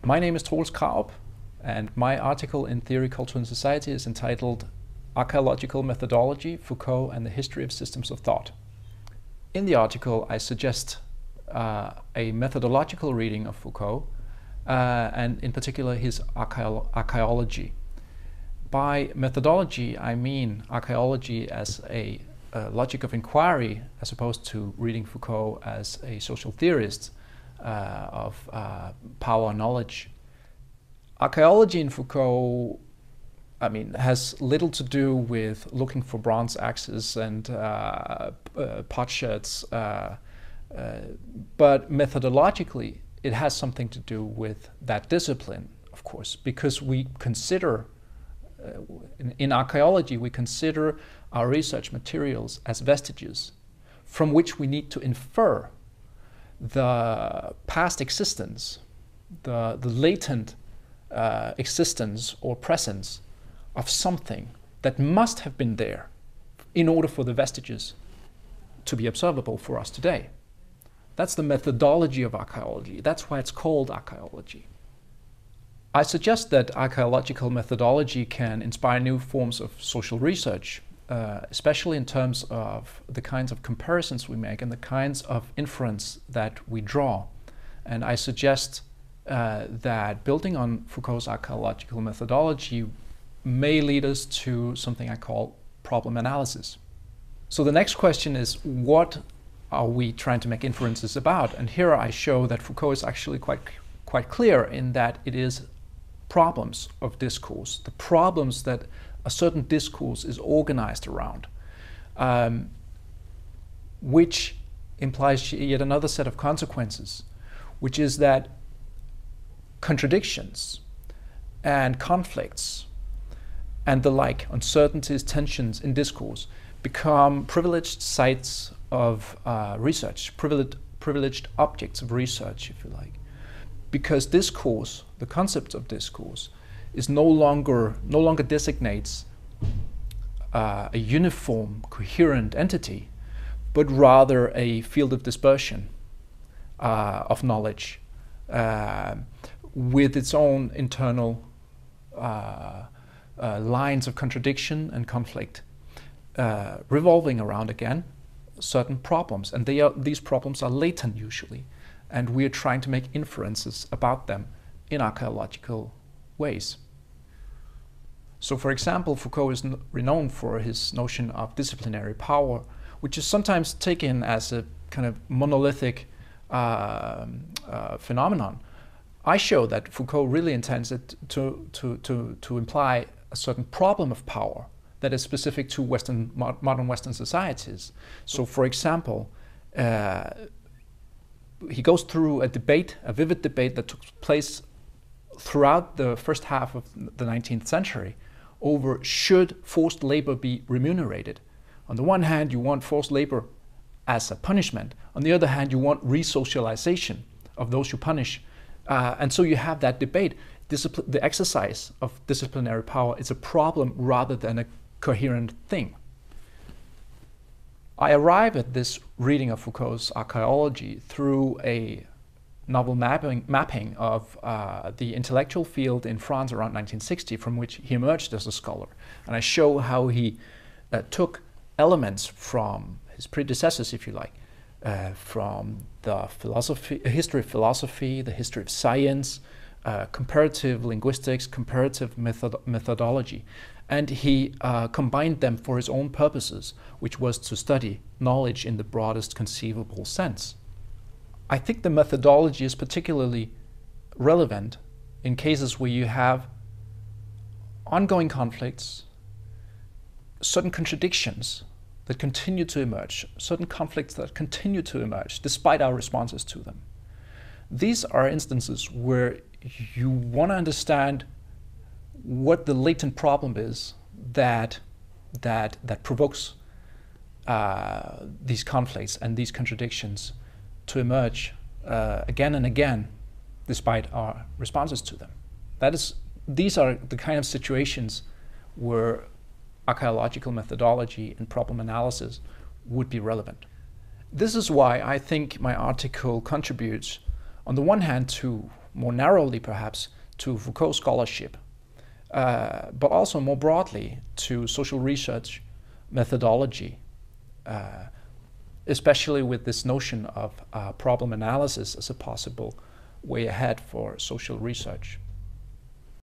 My name is Troels Krarup, and my article in Theory, Culture and Society is entitled Archaeological Methodology, Foucault and the History of Systems of Thought. In the article, I suggest a methodological reading of Foucault, and in particular his archaeology. By methodology, I mean archaeology as a logic of inquiry, as opposed to reading Foucault as a social theorist of power knowledge. Archaeology in Foucault, has little to do with looking for bronze axes and potsherds, but methodologically it has something to do with that discipline, of course, because we consider, in archaeology, we consider our research materials as vestiges from which we need to infer the past existence, the latent existence or presence of something that must have been there in order for the vestiges to be observable for us today. That's the methodology of archaeology. That's why it's called archaeology. I suggest that archaeological methodology can inspire new forms of social research, especially in terms of the kinds of comparisons we make and the kinds of inference that we draw. And I suggest that building on Foucault's archaeological methodology may lead us to something I call problem analysis. So the next question is, what are we trying to make inferences about? And here I show that Foucault is actually quite clear in that it is problems of discourse, the problems that a certain discourse is organized around, which implies yet another set of consequences, which is that contradictions and conflicts and the like, uncertainties, tensions in discourse, become privileged sites of research, privileged objects of research, if you like. Because discourse, the concept of discourse, is no longer designates a uniform, coherent entity, but rather a field of dispersion of knowledge with its own internal lines of contradiction and conflict, revolving around, again, certain problems. And these problems are latent usually, and we are trying to make inferences about them in archaeological ways. So, for example, Foucault is renowned for his notion of disciplinary power, which is sometimes taken as a kind of monolithic phenomenon. I show that Foucault really intends it to imply a certain problem of power that is specific to modern Western societies. So, for example, he goes through a vivid debate that took place throughout the first half of the 19th century over should forced labor be remunerated. On the one hand, you want forced labor as a punishment. On the other hand, you want resocialization of those you punish. And so you have that debate. The exercise of disciplinary power is a problem rather than a coherent thing. I arrive at this reading of Foucault's archaeology through a novel mapping of the intellectual field in France around 1960, from which he emerged as a scholar. And I show how he took elements from his predecessors, if you like, from the history of philosophy, the history of science, comparative linguistics, comparative methodology. And he combined them for his own purposes, which was to study knowledge in the broadest conceivable sense. I think the methodology is particularly relevant in cases where you have ongoing conflicts, certain contradictions that continue to emerge, certain conflicts that continue to emerge despite our responses to them. These are instances where you want to understand what the latent problem is that provokes these conflicts and these contradictions to emerge again and again despite our responses to them. These are the kind of situations where archaeological methodology and problem analysis would be relevant. This is why I think my article contributes, on the one hand, to more narrowly perhaps to Foucault scholarship, but also more broadly to social research methodology, especially with this notion of problem analysis as a possible way ahead for social research.